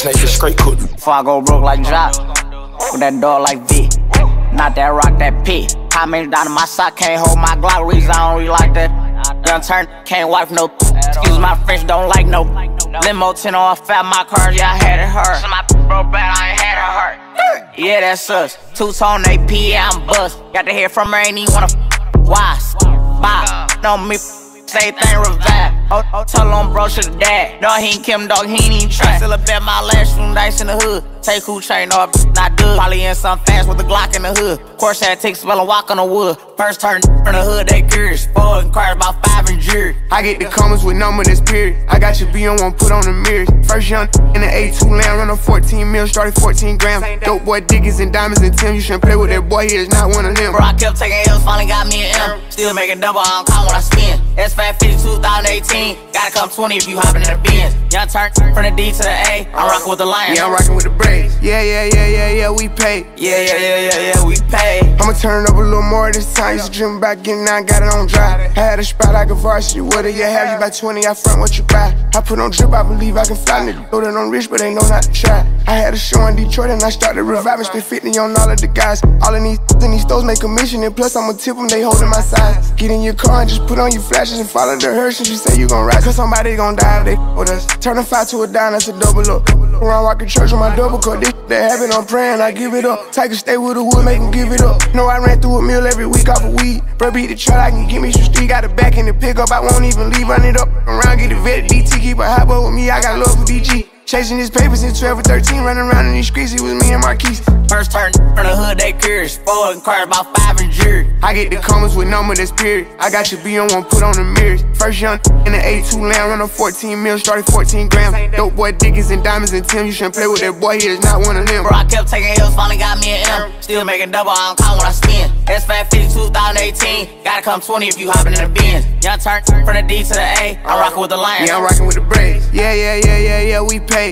take it straight cook. Before I go broke like Jock, with that dog like V. Not that rock, that P. How many down in my sock, can't hold my Glock, reason I don't really like that. Young turn, can't wipe no. Excuse my French, don't like no. Limo 10 on fat, my cars, yeah, I had it hurt. My broke bad, I ain't had it hurt. Yeah, that's us. Two-tone AP, yeah, I'm bust. Got to hear from her, ain't even wanna why? Bye. No me, say thing revive. Oh, tell him bro should've died. No, he ain't Kim, dog, he ain't even try. Still a bet my last room dice in the hood. Take who chain off, not good. Probably in some fast with the Glock in the hood. Course had take spell and walk on the wood. First turn from the hood, they curious. Four and cars about 5 and jury. I get the comments with number that's period. I got your B on one, put on the mirrors. First young in the A2 land, run on 14 mil, started 14 grams. Dope boy Diggins and Diamonds and Tim. You shouldn't play with that boy, he is not one of them. Bro, I kept taking L's, finally got me an M. Still making double, I don't count when I spin. S550 2018, gotta come 20 if you hopping in the Benz. Young turn from the D to the A, I'm rocking with the Lions. Yeah, I'm rocking with the Braves. Yeah, we pay. Yeah, we pay. I'ma turn it up a little more this time. Used to dream about getting out, got it on dry. I had a spot like a varsity. What do you have? You buy 20, I front what you buy. I put on drip, I believe I can fly. Nigga know that I'm rich, but they know not to try. I had a show in Detroit and I started reviving. Spent 50 on all of the guys. All in these stores make a mission. And plus I'ma tip them, they holding my size. Get in your car and just put on your flashes and follow the hearse. And you say you gon' ride, cause somebody gon' die if they with us. Turn a 5 to a dime, that's a double up. Around walking church with my double cup. This that happen, I'm praying, I give it up. Take a stay with the wood, make him give it up. No, I ran through a meal every week off of weed. Bro, beat the truck, I can give me some street. Got it back in the pickup, I won't even leave. Run it up around, get it vetted. DT, keep a hot boy with me, I got love for DG. Chasing his papers in 12 or 13, running around in these streets, it was me and Marquise. First turn from the hood, they curious. Four and cars about 5 and jury. I get the comments with number that's period. I got your B on one, put on the mirrors. First young in the A2 land, run on 14 mil, started 14 grams. Dope boy Diggins and Diamonds and Tim. You shouldn't play with that boy, he is not one of them. Bro, I kept taking L's, finally got me an M. Still making double, I don't count when I spin. S550 2018, gotta come 20 if you hopping in the Benz. Young turn from the D to the A, I'm rocking with the Lions. Yeah, I'm rocking with the Braves. Yeah, we pay.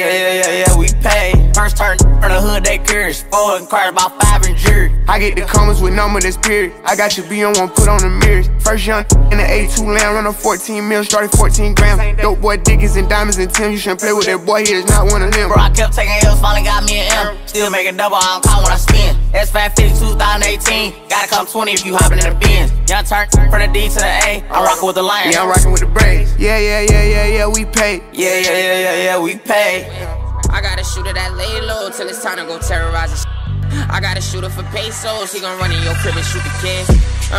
Yeah, we pay. First turn from the hood, they curious. Four and cars about 5 and jury. I get the comments with number that's period. I got your B on one, put on the mirrors. First young in the A2 land, run on 14 mil, started 14 grams. Dope boy Diggins and Diamonds and Tim. You shouldn't play with that boy, he is not one of them. Bro, I kept taking L's, finally got me an M. Still making double, I don't count when I spin. S550 2018, gotta come 20 if you hopping in the Benz. Young turn from the D to the A, I'm rocking with the Lions. Yeah, I'm rocking with the Braves. Yeah, we pay. Yeah, we pay. I got a shooter that lay low till it's time to go terrorize the I got a shooter for pesos, he gon' run in your crib and shoot the kids.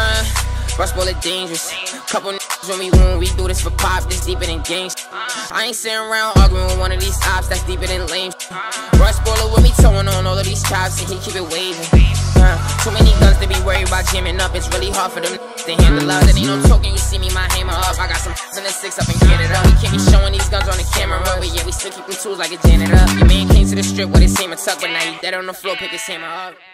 Rush bullet dangerous. Couple niggas when we win, we do this for pop, this deeper than gangs. I ain't sitting around arguing with one of these ops, that's deeper than lame. Rush bullet with me towing on all of these chops and he keep it waving. Too many guns to be worried about jamming up, it's really hard for them to handle up. That ain't no token, you see me, my hammer up. I got some in the 6 up and get it up. We can't be showing these guns on the camera, but yeah, we still keep them tools like a janitor. Your man came to the strip with his hammer tucked, but now he dead on the floor, pick his hammer up.